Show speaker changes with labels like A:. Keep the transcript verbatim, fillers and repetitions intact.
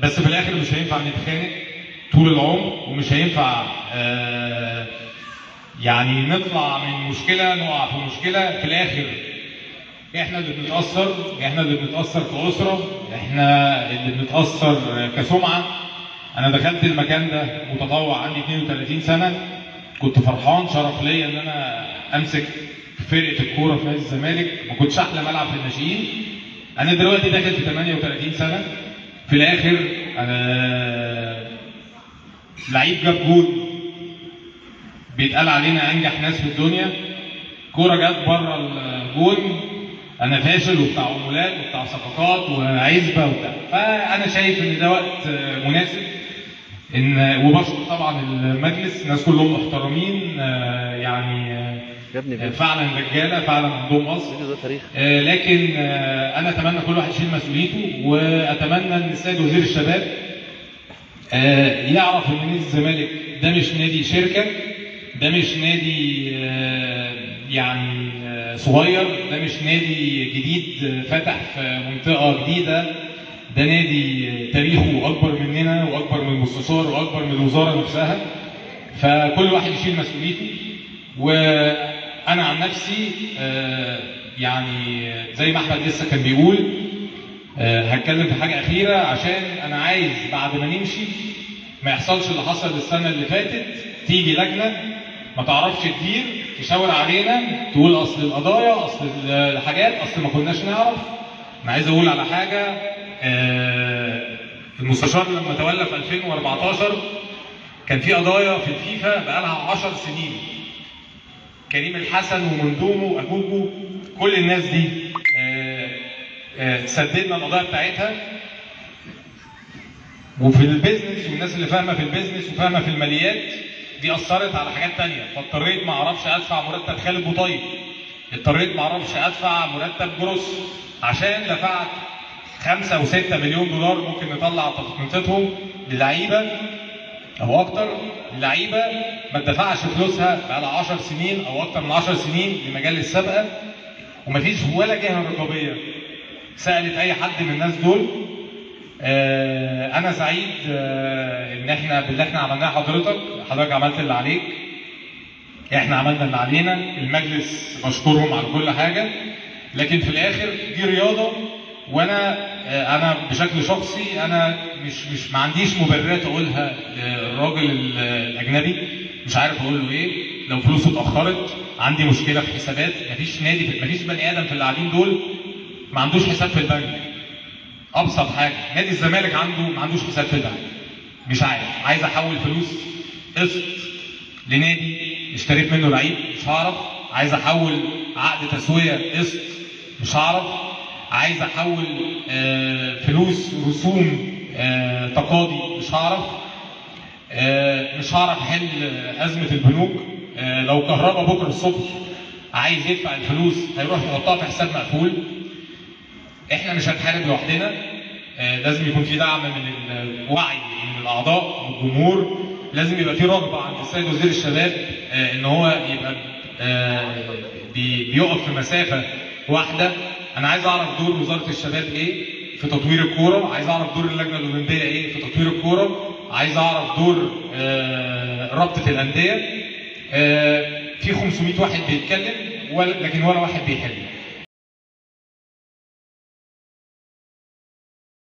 A: بس في الاخر مش هينفع نتخانق طول العمر، ومش هينفع آه يعني نطلع من مشكله نقع في مشكله. في الاخر احنا اللي بنتاثر، احنا اللي بنتاثر كاسره، احنا اللي بنتاثر كسمعه. انا دخلت المكان ده متطوع عندي اثنين وثلاثين سنه، كنت فرحان، شرف ليا ان انا امسك فرقه الكوره في نادي الزمالك، ما كنتش احلم العب في الناشئين. انا دلوقتي داخل في ثمانية وثلاثين سنه، في الاخر انا لعيب جاب جول بيتقال علينا انجح ناس في الدنيا، كوره جت بره الجول انا فاشل وبتاع عمولات وبتاع صفقات وعزبه وبتاع. فانا شايف ان ده وقت مناسب ان، وبشكر طبعا المجلس، الناس كلهم محترمين يعني فعلا رجاله، فعلا عندهم اصل، لكن انا اتمنى كل واحد يشيل مسؤوليته، واتمنى ان السيد وزير الشباب يعرف ان نادي الزمالك ده مش نادي شركه، ده مش نادي يعني صغير، ده مش نادي جديد فتح في منطقه جديده، ده نادي تاريخه اكبر مننا واكبر من المستشار واكبر من الوزاره نفسها. فكل واحد يشيل مسؤوليته. وانا عن نفسي يعني زي ما احمد لسه كان بيقول، هتكلم في حاجه اخيره، عشان انا عايز بعد ما نمشي ما يحصلش اللي حصل السنه اللي فاتت، تيجي لجنه ما تعرفش تدير تشاور علينا تقول اصل القضايا، اصل الحاجات، اصل ما كناش نعرف. انا عايز اقول على حاجه، المستشار لما تولى في ألفين وأربعتاشر كان في قضايا في الفيفا بقالها عشر سنين، كريم الحسن ومندومه واجوجو، كل الناس دي سددنا القضايا بتاعتها. وفي البيزنس، والناس اللي فاهمه في البيزنس وفاهمه في الماليات دي اثرت على حاجات ثانيه، فاضطريت ما اعرفش ادفع مرتب خالد بوطيب، اضطريت ما اعرفش ادفع مرتب جروس، عشان دفعت خمسة وستة مليون دولار ممكن نطلع تفنيطتهم للعيبه او اكتر. اللعيبه ما اتدفعش فلوسها بقى لها عشر سنين او اكتر من عشر سنين لمجال السابقه، ومفيش ولا جهه رقابيه سالت اي حد من الناس دول. آه انا سعيد آه ان احنا باللي احنا عملناه، حضرتك حضرتك عملت اللي عليك، احنا عملنا اللي علينا، المجلس بشكرهم على كل حاجه، لكن في الاخر دي رياضه. وانا آه انا بشكل شخصي انا مش مش ما عنديش مبررات اقولها للراجل الاجنبي، مش عارف اقول له ايه. لو فلوسه اتاخرت، عندي مشكله في حسابات، مفيش نادي، مفيش بني ادم في اللي قاعدين دول ما عندوش حساب في البنك. ابسط حاجه، نادي الزمالك عنده ما عندوش حساب في البنك، مش عارف، عايز احول فلوس قسط لنادي اشتريت منه لعيب مش هعرف، عايز احول عقد تسويه قسط مش هعرف، عايز احول آه فلوس رسوم آه تقاضي مش هعرف، آه مش هعرف احل ازمه البنوك. آه لو كهربا بكره الصبح عايز يدفع الفلوس هيروح يحطها في حساب مقفول. احنا مش هنحارب لوحدنا، آه لازم يكون في دعم من الوعي من الاعضاء والجمهور، لازم يبقى في رغبه عند السيد وزير الشباب آه ان هو يبقى آه بي بيقف في مسافه واحده. انا عايز اعرف دور وزاره الشباب ايه في تطوير الكوره، عايز اعرف دور اللجنه الاولمبيه ايه في تطوير الكوره، عايز اعرف دور آه رابطه الانديه. آه في خمسمائة واحد بيتكلم لكن ولا واحد بيحل.